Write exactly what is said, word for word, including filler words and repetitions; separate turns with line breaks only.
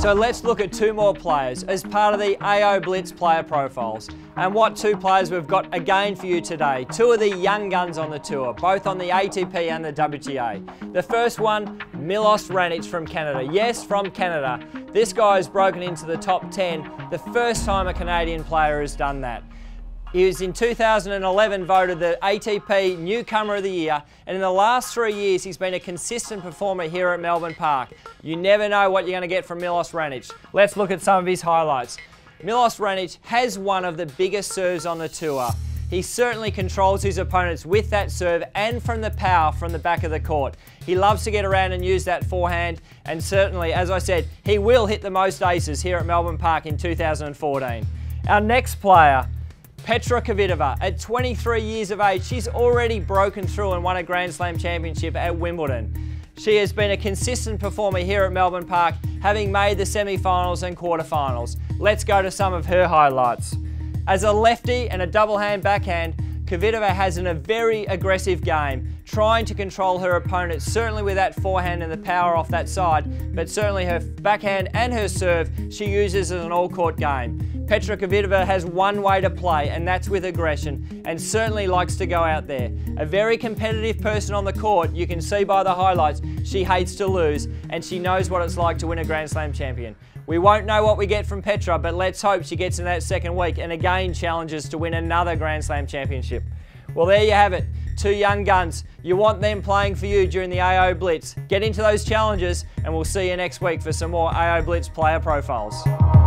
So let's look at two more players as part of the A O Blitz player profiles. And what two players we've got again for you today. Two of the young guns on the tour, both on the A T P and the W T A. The first one, Milos Raonic from Canada. Yes, from Canada. This guy has broken into the top ten, the first time a Canadian player has done that. He was in two thousand eleven voted the A T P Newcomer of the Year, and in the last three years he's been a consistent performer here at Melbourne Park. You never know what you're going to get from Milos Raonic. Let's look at some of his highlights. Milos Raonic has one of the biggest serves on the tour. He certainly controls his opponents with that serve and from the power from the back of the court. He loves to get around and use that forehand, and certainly, as I said, he will hit the most aces here at Melbourne Park in two thousand fourteen. Our next player, Petra Kvitova. At twenty-three years of age, she's already broken through and won a Grand Slam championship at Wimbledon. She has been a consistent performer here at Melbourne Park, having made the semi-finals and quarter-finals. Let's go to some of her highlights. As a lefty and a double-hand backhand, Kvitova has in a very aggressive game, trying to control her opponent, certainly with that forehand and the power off that side, but certainly her backhand and her serve she uses as an all-court game. Petra Kvitova has one way to play, and that's with aggression, and certainly likes to go out there. A very competitive person on the court, you can see by the highlights, she hates to lose, and she knows what it's like to win a Grand Slam champion. We won't know what we get from Petra, but let's hope she gets in that second week and again challenges to win another Grand Slam championship. Well, there you have it. Two young guns. You want them playing for you during the A O Blitz. Get into those challenges, and we'll see you next week for some more A O Blitz player profiles.